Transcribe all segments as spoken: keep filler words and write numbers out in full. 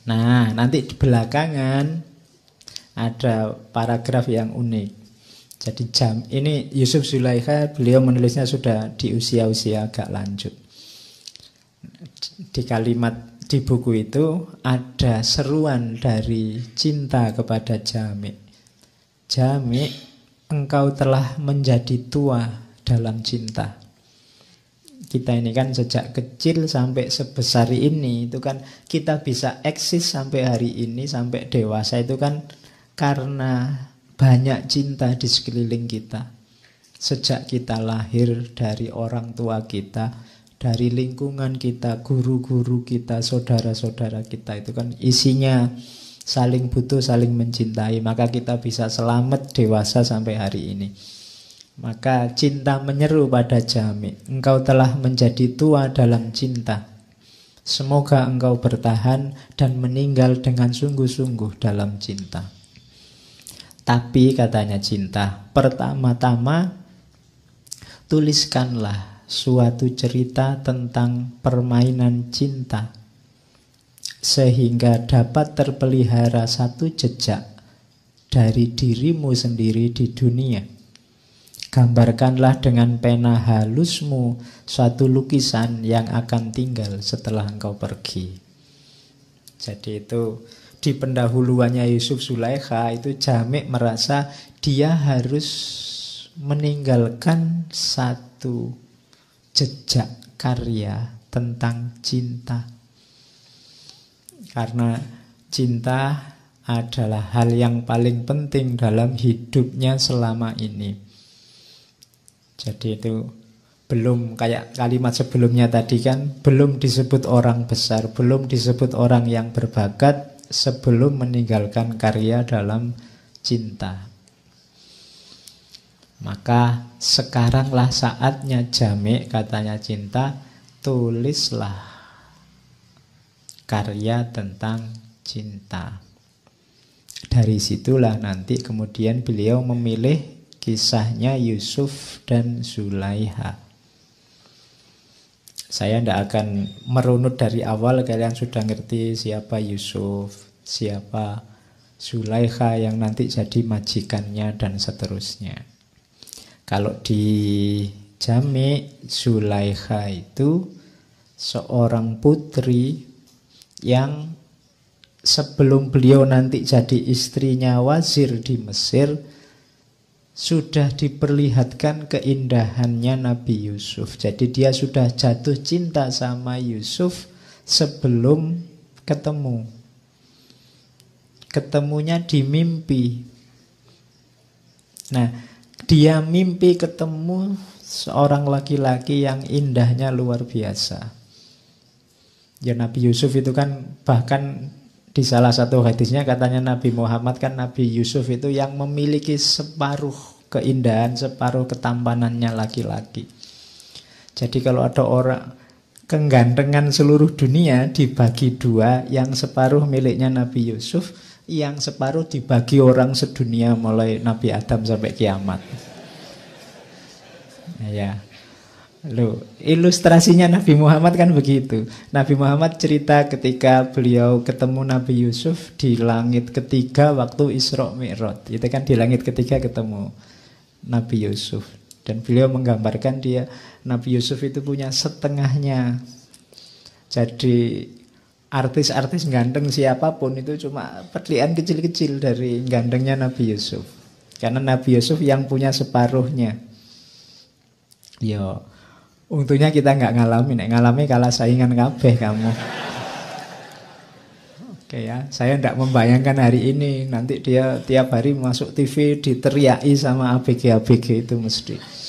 Nah, nanti di belakangan ada paragraf yang unik. Jadi jam ini Yusuf Zulaikha, beliau menulisnya sudah di usia-usia agak lanjut. Di kalimat di buku itu ada seruan dari cinta kepada Jami'. Jami', engkau telah menjadi tua dalam cinta. Kita ini kan sejak kecil sampai sebesar ini, itu kan kita bisa eksis sampai hari ini, sampai dewasa itu kan karena banyak cinta di sekeliling kita. Sejak kita lahir dari orang tua kita, dari lingkungan kita, guru-guru kita, saudara-saudara kita, itu kan isinya saling butuh, saling mencintai. Maka kita bisa selamat dewasa sampai hari ini. Maka cinta menyeru pada Jami', engkau telah menjadi tua dalam cinta. Semoga engkau bertahan dan meninggal dengan sungguh-sungguh dalam cinta. Tapi katanya cinta, pertama-tama tuliskanlah suatu cerita tentang permainan cinta, sehingga dapat terpelihara satu jejak dari dirimu sendiri di dunia. Gambarkanlah dengan pena halusmu suatu lukisan yang akan tinggal setelah engkau pergi. Jadi itu di pendahuluannya Yusuf Zulaikha itu Jami' merasa dia harus meninggalkan satu jejak karya tentang cinta. Karena cinta adalah hal yang paling penting dalam hidupnya selama ini. Jadi itu belum kayak kalimat sebelumnya tadi kan, belum disebut orang besar, belum disebut orang yang berbakat sebelum meninggalkan karya dalam cinta. Maka sekaranglah saatnya Jami', katanya cinta, tulislah karya tentang cinta. Dari situlah nanti kemudian beliau memilih kisahnya Yusuf dan Zulaikha. Saya tidak akan merunut dari awal, kalian sudah ngerti siapa Yusuf, siapa Zulaikha yang nanti jadi majikannya dan seterusnya. Kalau di Jami', Zulaikha itu seorang putri yang sebelum beliau nanti jadi istrinya wazir di Mesir, sudah diperlihatkan keindahannya Nabi Yusuf. Jadi dia sudah jatuh cinta sama Yusuf sebelum ketemu. Ketemunya di mimpi. Nah, dia mimpi ketemu seorang laki-laki yang indahnya luar biasa. Ya Nabi Yusuf itu kan bahkan di salah satu hadisnya katanya Nabi Muhammad kan Nabi Yusuf itu yang memiliki separuh keindahan, separuh ketampanannya laki-laki. Jadi kalau ada orang kegantengan seluruh dunia dibagi dua, yang separuh miliknya Nabi Yusuf, yang separuh dibagi orang sedunia mulai Nabi Adam sampai kiamat. Ya. Loh, ilustrasinya Nabi Muhammad kan begitu. Nabi Muhammad cerita ketika beliau ketemu Nabi Yusuf di langit ketiga waktu Isra Mi'raj. Itu kan di langit ketiga ketemu Nabi Yusuf. Dan beliau menggambarkan dia, Nabi Yusuf itu punya setengahnya. Jadi artis-artis ganteng siapapun itu cuma petlian kecil-kecil dari gantengnya Nabi Yusuf. Karena Nabi Yusuf yang punya separuhnya. Yo. Untungnya kita nggak ngalamin, nek ngalami kalah saingan kabeh kamu. Oke ya, saya tidak membayangkan hari ini nanti dia tiap hari masuk T V diteriaki sama A B G A B G itu mesti.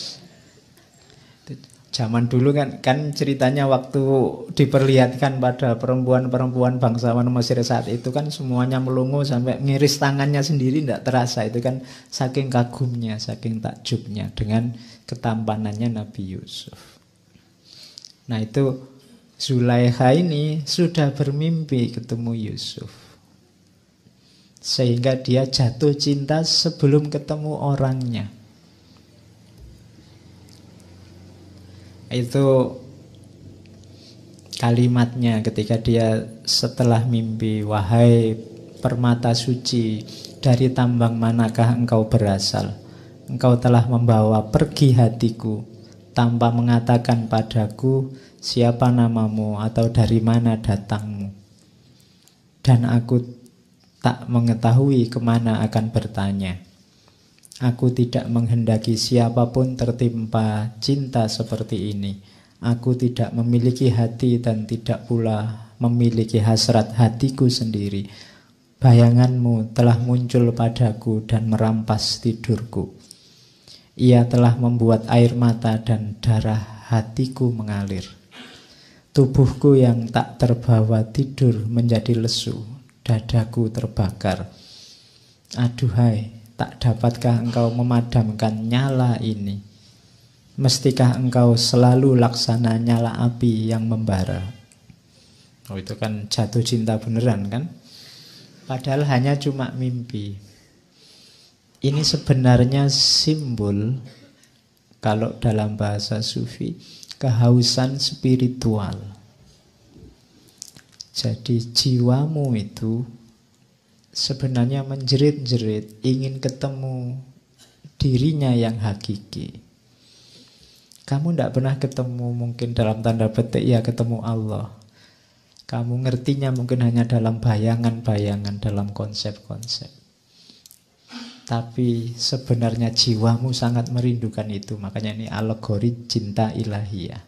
Zaman dulu kan kan ceritanya waktu diperlihatkan pada perempuan-perempuan bangsawan Mesir saat itu kan semuanya melongo sampai ngiris tangannya sendiri, tidak terasa. Itu kan saking kagumnya, saking takjubnya dengan ketampanannya Nabi Yusuf. Nah itu Zulaikha ini sudah bermimpi ketemu Yusuf, sehingga dia jatuh cinta sebelum ketemu orangnya. Itu kalimatnya ketika dia setelah mimpi, wahai permata suci, dari tambang manakah engkau berasal? Engkau telah membawa pergi hatiku tanpa mengatakan padaku siapa namamu atau dari mana datangmu. Dan aku tak mengetahui kemana akan bertanya. Aku tidak menghendaki siapapun tertimpa cinta seperti ini. Aku tidak memiliki hati dan tidak pula memiliki hasrat hatiku sendiri. Bayanganmu telah muncul padaku dan merampas tidurku. Ia telah membuat air mata dan darah hatiku mengalir. Tubuhku yang tak terbawa tidur menjadi lesu, dadaku terbakar. Aduhai, tak dapatkah engkau memadamkan nyala ini? Mestikah engkau selalu laksana nyala api yang membara? Oh, itu kan jatuh cinta beneran kan? Padahal hanya cuma mimpi. Ini sebenarnya simbol, kalau dalam bahasa sufi, kehausan spiritual. Jadi jiwamu itu sebenarnya menjerit-jerit ingin ketemu dirinya yang hakiki. Kamu tidak pernah ketemu, mungkin dalam tanda petik ya ketemu Allah. Kamu ngertinya mungkin hanya dalam bayangan-bayangan, dalam konsep-konsep. Tapi sebenarnya jiwamu sangat merindukan itu. Makanya ini alegori cinta ilahiyah.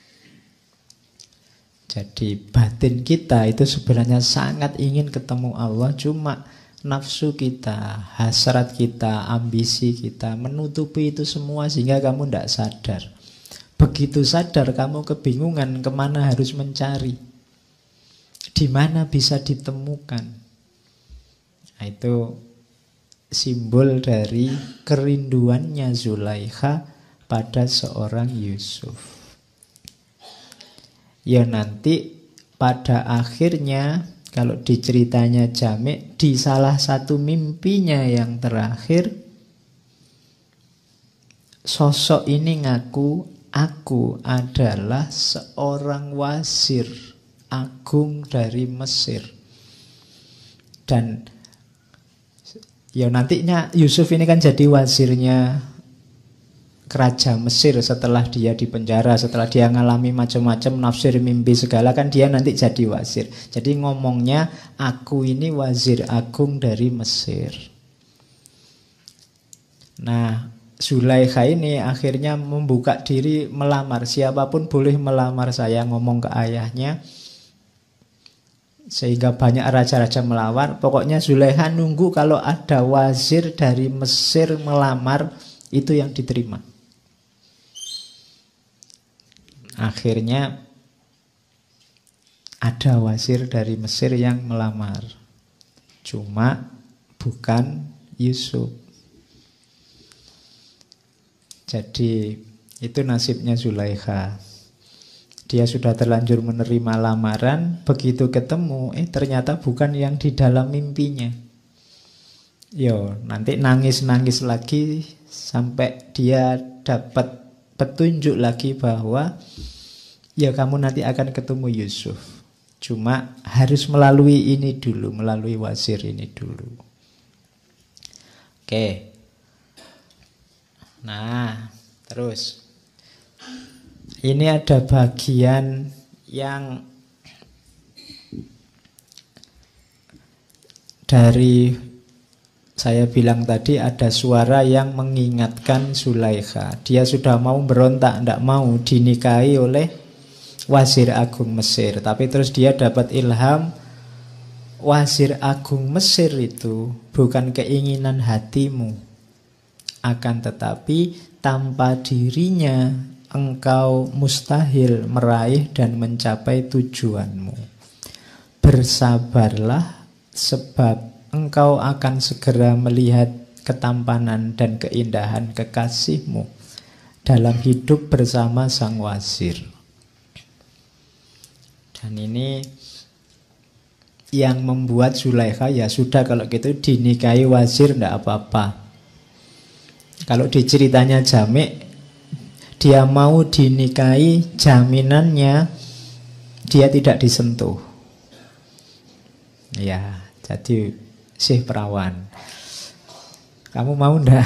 Jadi batin kita itu sebenarnya sangat ingin ketemu Allah. Cuma nafsu kita, hasrat kita, ambisi kita menutupi itu semua sehingga kamu tidak sadar. Begitu sadar kamu kebingungan kemana harus mencari, di mana bisa ditemukan. Nah, itu simbol dari kerinduannya Zulaikha pada seorang Yusuf. Ya nanti pada akhirnya kalau di ceritanya Jami', di salah satu mimpinya yang terakhir, sosok ini ngaku, aku adalah seorang wazir agung dari Mesir. Dan ya nantinya Yusuf ini kan jadi wazirnya Raja Mesir setelah dia dipenjara, setelah dia ngalami macam-macam nafsir mimpi segala, kan dia nanti jadi wazir. Jadi ngomongnya aku ini wazir agung dari Mesir. Nah, Zulaikha ini akhirnya membuka diri melamar. Siapapun boleh melamar saya, ngomong ke ayahnya. Sehingga banyak raja-raja melamar. Pokoknya Zulaikha nunggu kalau ada wazir dari Mesir melamar, itu yang diterima. Akhirnya ada wazir dari Mesir yang melamar. Cuma bukan Yusuf. Jadi itu nasibnya Zulaikha. Dia sudah terlanjur menerima lamaran, begitu ketemu, eh ternyata bukan yang di dalam mimpinya. Yo, nanti nangis-nangis lagi sampai dia dapat petunjuk lagi bahwa ya kamu nanti akan ketemu Yusuf. Cuma harus melalui ini dulu, melalui wazir ini dulu. Oke. Nah, terus ini ada bagian yang dari saya bilang tadi, ada suara yang mengingatkan Zulaikha. Dia sudah mau berontak, tidak mau dinikahi oleh wazir agung Mesir. Tapi terus dia dapat ilham, wazir agung Mesir itu bukan keinginan hatimu. Akan tetapi tanpa dirinya engkau mustahil meraih dan mencapai tujuanmu. Bersabarlah sebab engkau akan segera melihat ketampanan dan keindahan kekasihmu dalam hidup bersama sang wazir. Dan ini yang membuat Zulaikha, ya sudah kalau gitu dinikahi wazir tidak apa-apa. Kalau di ceritanya Jami', dia mau dinikahi, jaminannya dia tidak disentuh. Ya, jadi Syekh Perawan, kamu mau ndak?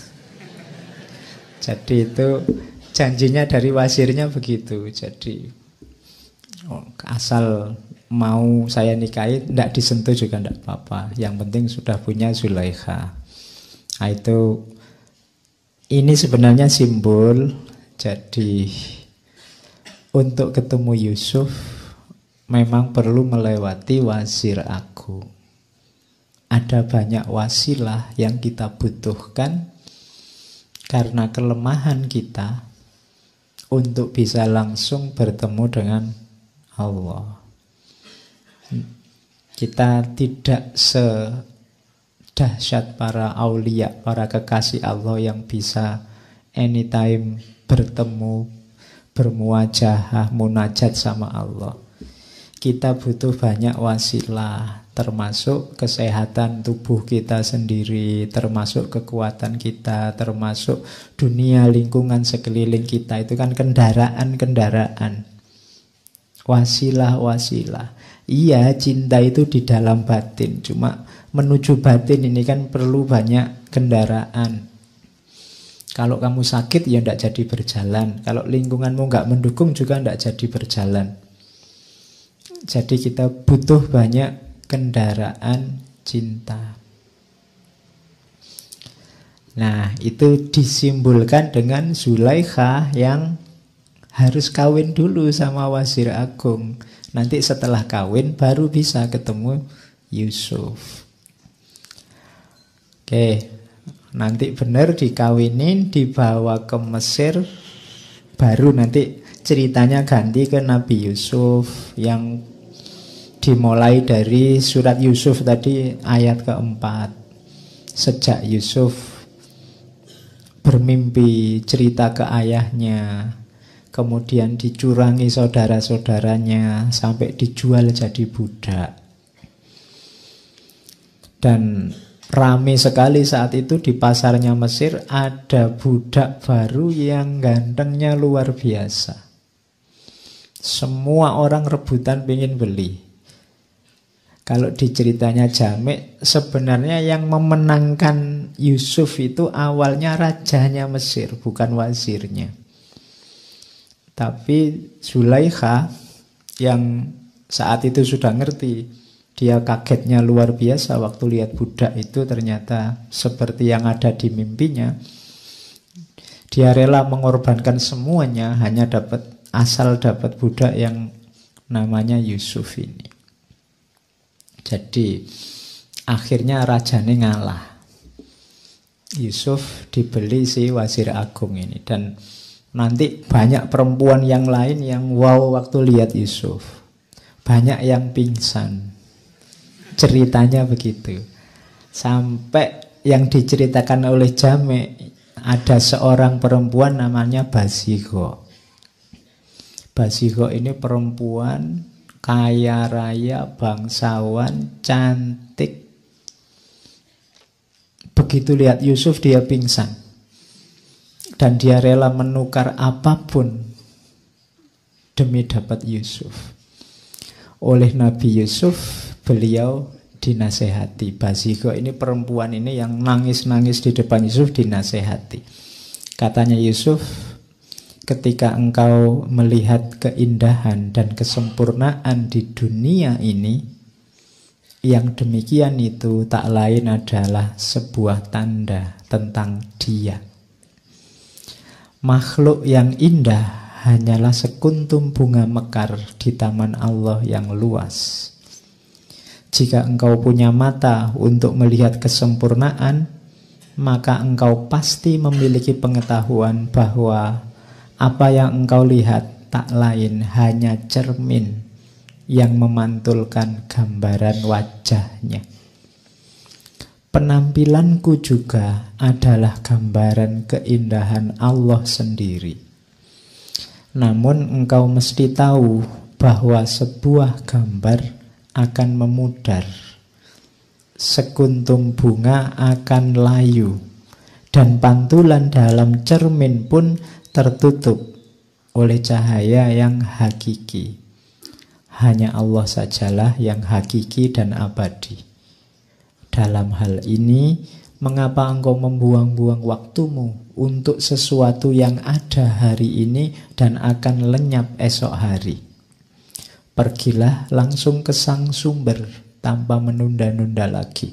Jadi itu janjinya dari wasirnya begitu. Jadi oh, asal mau saya nikahi, ndak disentuh juga ndak apa-apa. Yang penting sudah punya Zulaikha. Nah, itu ini sebenarnya simbol. Jadi untuk ketemu Yusuf memang perlu melewati Wazir Agung. Ada banyak wasilah yang kita butuhkan karena kelemahan kita untuk bisa langsung bertemu dengan Allah. Kita tidak sedahsyat para aulia, para kekasih Allah yang bisa anytime bertemu, bermuajahah, munajat sama Allah. Kita butuh banyak wasilah, termasuk kesehatan tubuh kita sendiri, termasuk kekuatan kita, termasuk dunia lingkungan sekeliling kita. Itu kan kendaraan-kendaraan, wasilah-wasilah. Iya, cinta itu di dalam batin, cuma menuju batin ini kan perlu banyak kendaraan. Kalau kamu sakit ya tidak jadi berjalan, kalau lingkunganmu nggak mendukung juga tidak jadi berjalan. Jadi kita butuh banyak kendaraan cinta. Nah, itu disimbolkan dengan Zulaikha yang harus kawin dulu sama Wazir Agung. Nanti setelah kawin baru bisa ketemu Yusuf. Oke, nanti benar dikawinin, dibawa ke Mesir, baru nanti ceritanya ganti ke Nabi Yusuf yang dimulai dari surat Yusuf tadi ayat keempat. Sejak Yusuf bermimpi cerita ke ayahnya, kemudian dicurangi saudara-saudaranya sampai dijual jadi budak. Dan rame sekali saat itu di pasarnya Mesir, ada budak baru yang gantengnya luar biasa. Semua orang rebutan pengen beli. Kalau di ceritanya Jami', sebenarnya yang memenangkan Yusuf itu awalnya rajanya Mesir, bukan wazirnya. Tapi Zulaikha yang saat itu sudah ngerti, dia kagetnya luar biasa waktu lihat budak itu ternyata seperti yang ada di mimpinya. Dia rela mengorbankan semuanya hanya dapat asal dapat budak yang namanya Yusuf ini. Jadi akhirnya rajanya ngalah. Yusuf dibeli si Wazir Agung ini. Dan nanti banyak perempuan yang lain yang wow waktu lihat Yusuf. Banyak yang pingsan. Ceritanya begitu. Sampai yang diceritakan oleh Jami', ada seorang perempuan namanya Basigho. Basigho ini perempuan kaya raya, bangsawan, cantik. Begitu lihat Yusuf dia pingsan. Dan dia rela menukar apapun demi dapat Yusuf. Oleh Nabi Yusuf, beliau dinasehati. Basigho ini perempuan ini yang nangis-nangis di depan Yusuf dinasehati. Katanya Yusuf, ketika engkau melihat keindahan dan kesempurnaan di dunia ini, yang demikian itu tak lain adalah sebuah tanda tentang Dia. Makhluk yang indah hanyalah sekuntum bunga mekar di taman Allah yang luas. Jika engkau punya mata untuk melihat kesempurnaan, maka engkau pasti memiliki pengetahuan bahwa apa yang engkau lihat tak lain hanya cermin yang memantulkan gambaran wajahnya. Penampilanku juga adalah gambaran keindahan Allah sendiri. Namun engkau mesti tahu bahwa sebuah gambar akan memudar. Sekuntum bunga akan layu. Dan pantulan dalam cermin pun tertutup oleh cahaya yang hakiki. Hanya Allah sajalah yang hakiki dan abadi. Dalam hal ini, mengapa engkau membuang-buang waktumu untuk sesuatu yang ada hari ini dan akan lenyap esok hari? Pergilah langsung ke sang sumber tanpa menunda-nunda lagi.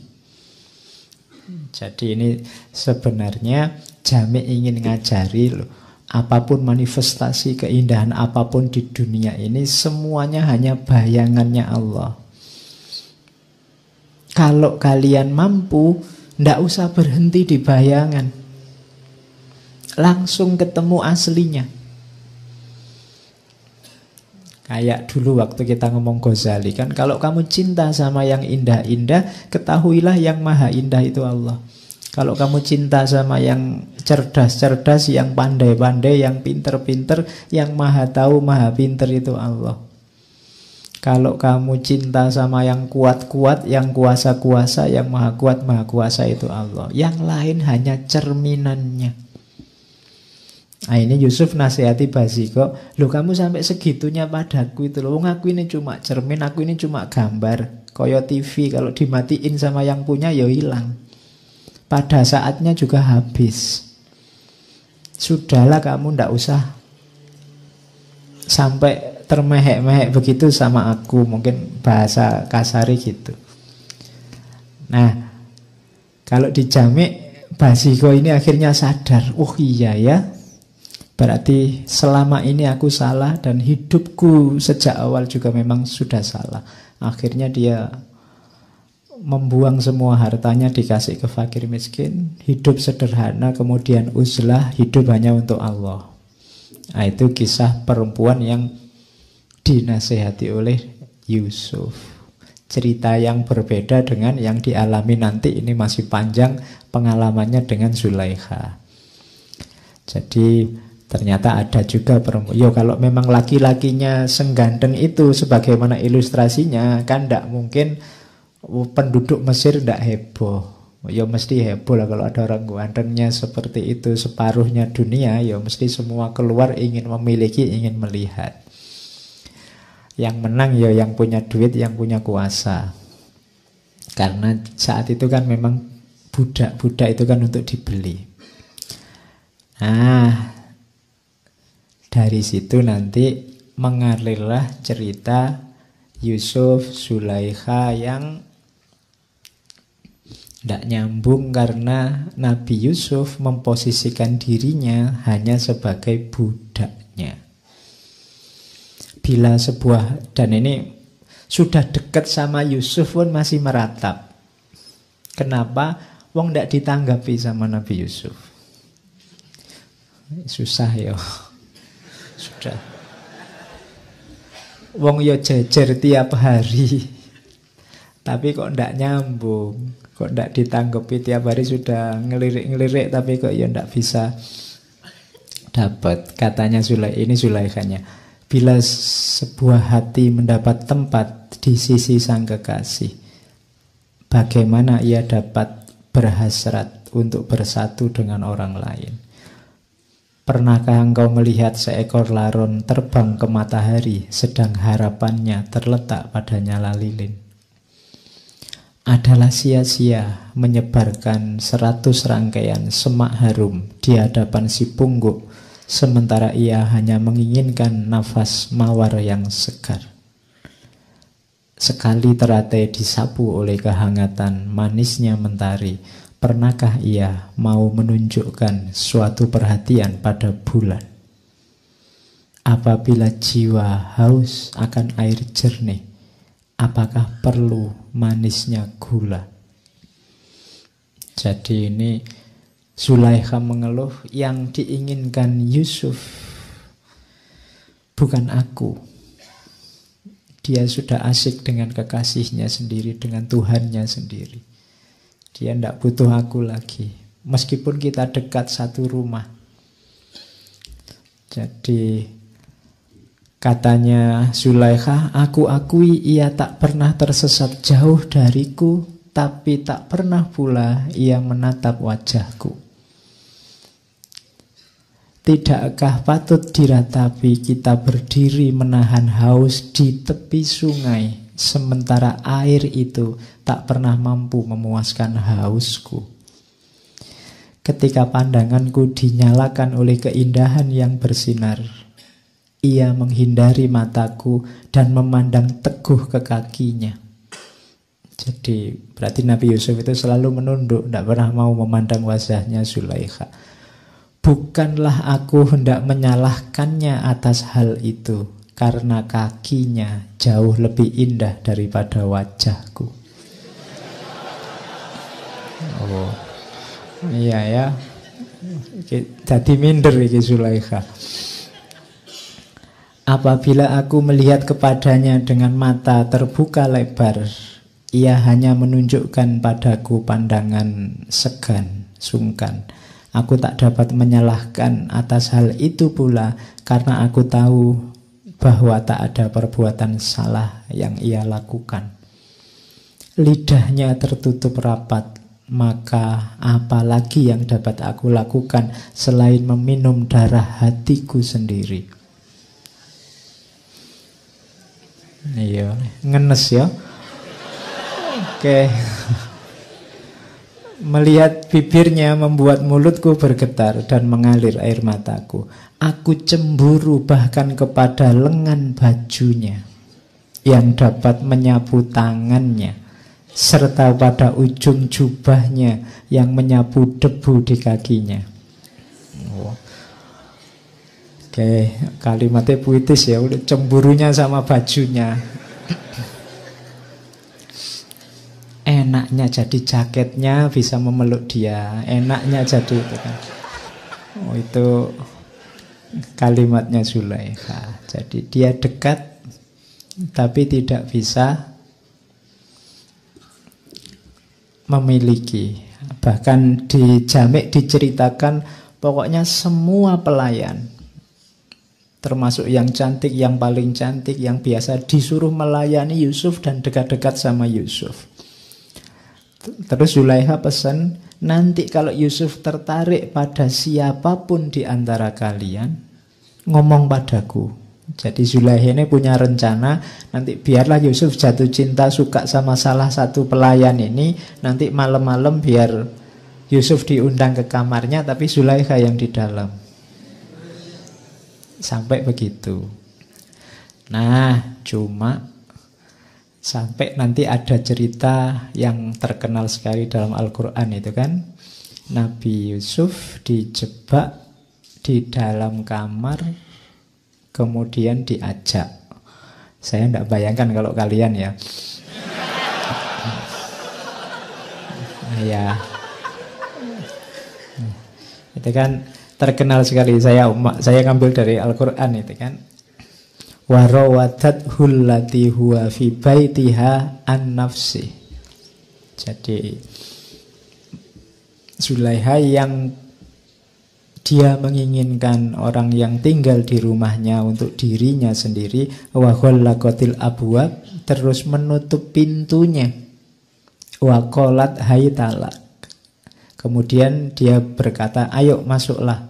Jadi ini sebenarnya Jami ingin ngajari loh, apapun manifestasi keindahan apapun di dunia ini, semuanya hanya bayangannya Allah. Kalau kalian mampu, ndak usah berhenti di bayangan, langsung ketemu aslinya. Kayak dulu waktu kita ngomong Ghazali kan, kalau kamu cinta sama yang indah-indah, ketahuilah yang maha indah itu Allah. Kalau kamu cinta sama yang cerdas-cerdas, yang pandai-pandai, yang pinter-pinter, yang maha tahu, maha pinter itu Allah. Kalau kamu cinta sama yang kuat-kuat, yang kuasa-kuasa, yang maha kuat, maha kuasa itu Allah. Yang lain hanya cerminannya. Nah, ini Yusuf nasihati Basiko, loh kamu sampai segitunya padaku itu loh, aku ini cuma cermin, aku ini cuma gambar, koyo T V, kalau dimatiin sama yang punya ya hilang. Pada saatnya juga habis. Sudahlah kamu ndak usah sampai termehek-mehek begitu sama aku, mungkin bahasa kasari gitu. Nah, kalau di Jami, Basiko ini akhirnya sadar, oh iya ya, berarti selama ini aku salah dan hidupku sejak awal juga memang sudah salah. Akhirnya dia membuang semua hartanya, dikasih ke fakir miskin, hidup sederhana, kemudian uzlah, hidup hanya untuk Allah. Nah, itu kisah perempuan yang dinasehati oleh Yusuf. Cerita yang berbeda dengan yang dialami nanti, ini masih panjang pengalamannya dengan Zulaikha. Jadi ternyata ada juga perempuan. Yo, kalau memang laki-lakinya senggandeng itu sebagaimana ilustrasinya, kan tidak mungkin penduduk Mesir tidak heboh. Ya mesti heboh lah kalau ada orang gantengnya seperti itu, separuhnya dunia, ya mesti semua keluar ingin memiliki, ingin melihat. Yang menang ya yang punya duit, yang punya kuasa. Karena saat itu kan memang budak-budak itu kan untuk dibeli. Nah, dari situ nanti mengalirlah cerita Yusuf, Zulaikha yang tidak nyambung karena Nabi Yusuf memposisikan dirinya hanya sebagai budaknya. Bila sebuah, dan ini sudah dekat sama Yusuf pun masih meratap. Kenapa? Wong tidak ditanggapi sama Nabi Yusuf. Susah ya. Sudah. Wong yo jejer tiap hari, tapi kok ndak nyambung, kok ndak ditanggapi tiap hari, sudah ngelirik-ngelirik tapi kok ya ndak bisa dapat. Katanya Zulaikha, ini Zulaikhanya, bila sebuah hati mendapat tempat di sisi sang kekasih, bagaimana ia dapat berhasrat untuk bersatu dengan orang lain? Pernahkah engkau melihat seekor laron terbang ke matahari, sedang harapannya terletak pada nyala lilin? Adalah sia-sia menyebarkan seratus rangkaian semak harum di hadapan si pungguk, sementara ia hanya menginginkan nafas mawar yang segar. Sekali teratai disapu oleh kehangatan manisnya mentari, pernahkah ia mau menunjukkan suatu perhatian pada bulan? Apabila jiwa haus akan air jernih, apakah perlu manisnya gula? Jadi ini Zulaikha mengeluh, yang diinginkan Yusuf bukan aku. Dia sudah asik dengan kekasihnya sendiri, dengan Tuhannya sendiri. Dia tidak butuh aku lagi, meskipun kita dekat satu rumah. Jadi katanya Zulaikha, aku akui ia tak pernah tersesat jauh dariku, tapi tak pernah pula ia menatap wajahku. Tidakkah patut diratapi kita berdiri menahan haus di tepi sungai, sementara air itu tak pernah mampu memuaskan hausku? Ketika pandanganku dinyalakan oleh keindahan yang bersinar, ia menghindari mataku dan memandang teguh ke kakinya. Jadi berarti Nabi Yusuf itu selalu menunduk, tidak pernah mau memandang wajahnya Zulaikha. Bukanlah aku hendak menyalahkannya atas hal itu, karena kakinya jauh lebih indah daripada wajahku. Oh, iya ya. Jadi minder iki Zulaikha. Apabila aku melihat kepadanya dengan mata terbuka lebar, ia hanya menunjukkan padaku pandangan segan, sungkan. Aku tak dapat menyalahkan atas hal itu pula, karena aku tahu bahwa tak ada perbuatan salah yang ia lakukan. Lidahnya tertutup rapat, maka apa lagi yang dapat aku lakukan selain meminum darah hatiku sendiri? Iya, ngenes ya. Oke. Melihat bibirnya membuat mulutku bergetar dan mengalir air mataku. Aku cemburu bahkan kepada lengan bajunya yang dapat menyapu tangannya, serta pada ujung jubahnya yang menyapu debu di kakinya. Oh. Oke, kalimatnya puitis ya, udah cemburunya sama bajunya. Enaknya jadi jaketnya bisa memeluk dia, enaknya jadi itu kan. Oh, itu kalimatnya Zulaikha. Jadi dia dekat tapi tidak bisa memiliki. Bahkan di Jamik diceritakan pokoknya semua pelayan, termasuk yang cantik, yang paling cantik, yang biasa, disuruh melayani Yusuf dan dekat-dekat sama Yusuf. Terus Zulaikha pesan, nanti kalau Yusuf tertarik pada siapapun di antara kalian, ngomong padaku. Jadi Zulaikha ini punya rencana, nanti biarlah Yusuf jatuh cinta, suka sama salah satu pelayan ini, nanti malam-malam biar Yusuf diundang ke kamarnya, tapi Zulaikha yang di dalam. Sampai begitu. Nah, cuma sampai nanti ada cerita yang terkenal sekali dalam Al-Quran itu kan, Nabi Yusuf dijebak di dalam kamar, kemudian diajak. Saya tidak bayangkan kalau kalian ya. Ya, itu kan terkenal sekali. Saya saya ngambil dari Al-Quran itu kan. Warawadat hullati huwa fi baitiha an nafsi. Jadi Zulaikha yang dia menginginkan orang yang tinggal di rumahnya untuk dirinya sendiri, wa ghallaqatil abwab, terus menutup pintunya, wa qalat haytalak. Kemudian dia berkata, ayo masuklah.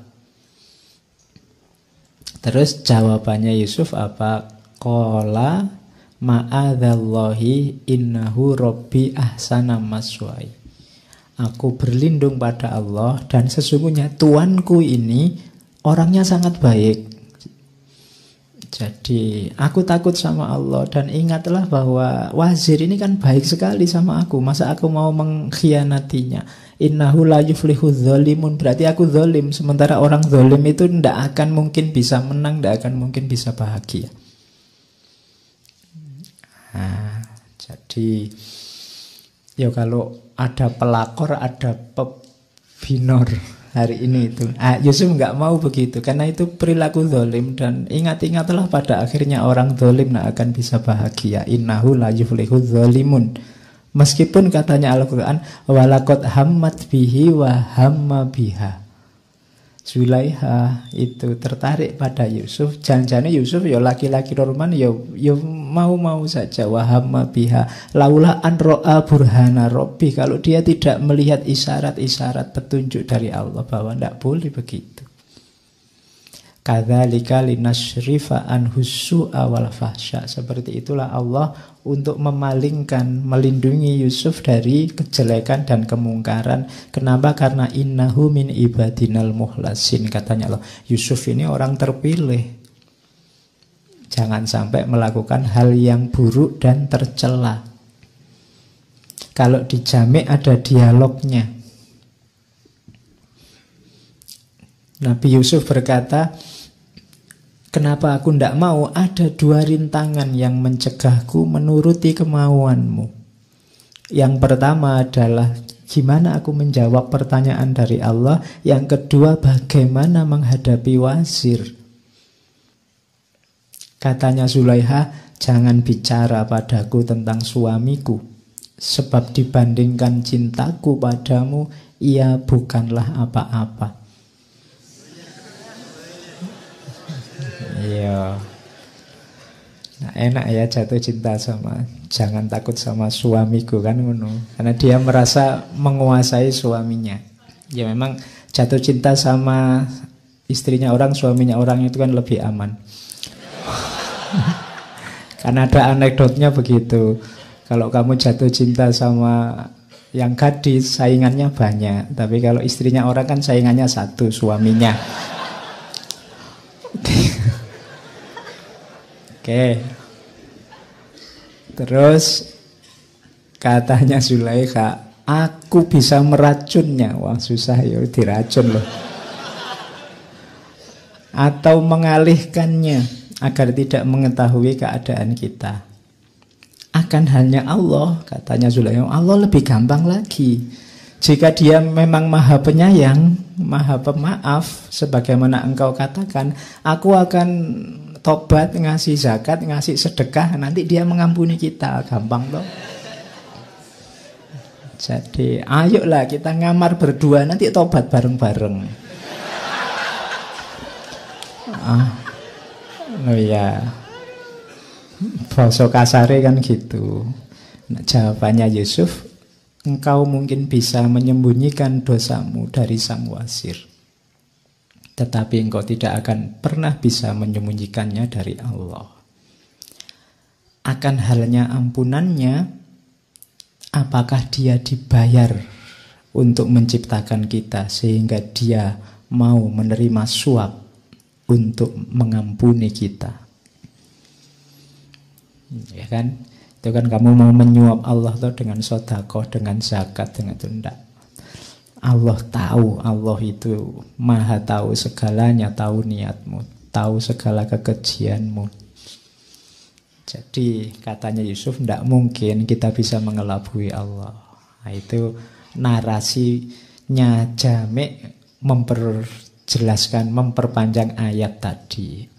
Terus jawabannya Yusuf apa? Qala ma'adzallahi innahu rabbi ahsana maswai. Aku berlindung pada Allah dan sesungguhnya tuanku ini orangnya sangat baik. Jadi aku takut sama Allah dan ingatlah bahwa wazir ini kan baik sekali sama aku. Masa aku mau mengkhianatinya? Innahu la yuflihu dzalimun, berarti aku zalim. Sementara orang zalim itu tidak akan mungkin bisa menang, tidak akan mungkin bisa bahagia. Nah, jadi ya kalau ada pelakor, ada pebinor hari ini itu. Ah, Yusuf nggak mau begitu, karena itu perilaku zalim. Dan ingat-ingatlah pada akhirnya orang zalim tidak akan bisa bahagia. Innahu la yuflihu dzalimun. Meskipun katanya Al-Quran, walaqad hammat bihi wa hamma biha. Zulaikha itu tertarik pada Yusuf. Jangan-jangan Yusuf ya laki-laki normal, ya, ya mau-mau saja. Wa hamma biha laula an ro'a burhana robbi. Kalau dia tidak melihat isyarat-isyarat petunjuk dari Allah bahwa tidak boleh begitu. Kadzalika linasrifa anhus su'a wal fahsya. Seperti itulah Allah untuk memalingkan, melindungi Yusuf dari kejelekan dan kemungkaran. Kenapa? Karena innahu min ibadinal muhlasin. Katanya Allah, Yusuf ini orang terpilih. Jangan sampai melakukan hal yang buruk dan tercela. Kalau di Jami' ada dialognya. Nabi Yusuf berkata, kenapa aku tidak mau? Ada dua rintangan yang mencegahku menuruti kemauanmu. Yang pertama adalah gimana aku menjawab pertanyaan dari Allah. Yang kedua, bagaimana menghadapi wazir. Katanya Zulaiha, jangan bicara padaku tentang suamiku, sebab dibandingkan cintaku padamu, ia bukanlah apa-apa. Iya. Nah, enak ya jatuh cinta sama, jangan takut sama suamiku kan ngono. Karena dia merasa menguasai suaminya. Ya memang jatuh cinta sama istrinya orang, suaminya orang itu kan lebih aman. Karena ada anekdotnya begitu. Kalau kamu jatuh cinta sama yang gadis, saingannya banyak. Tapi kalau istrinya orang kan saingannya satu, suaminya. Oke. Terus katanya Zulaikha, aku bisa meracunnya. Wah susah ya, diracun loh. Atau mengalihkannya agar tidak mengetahui keadaan kita. Akan hanya Allah, katanya Zulaikha, Allah lebih gampang lagi. Jika dia memang maha penyayang, maha pemaaf, sebagaimana engkau katakan, aku akan tobat, ngasih zakat, ngasih sedekah, nanti dia mengampuni kita. Gampang loh. Jadi ayolah kita ngamar berdua, nanti tobat bareng-bareng. Ah, oh ya, bahasa kasare kan gitu. Nah, jawabannya Yusuf, engkau mungkin bisa menyembunyikan dosamu dari sang wazir, tetapi engkau tidak akan pernah bisa menyembunyikannya dari Allah. Akan halnya ampunannya, apakah dia dibayar untuk menciptakan kita sehingga dia mau menerima suap untuk mengampuni kita? Ya kan? Itu kan kamu mau menyuap Allah tuh dengan sedekah, dengan zakat, dengan itu enggak. Allah tahu, Allah itu maha tahu segalanya, tahu niatmu, tahu segala kekejianmu. Jadi katanya Yusuf, tidak mungkin kita bisa mengelabui Allah. Nah, itu narasinya Jami' memperjelaskan, memperpanjang ayat tadi.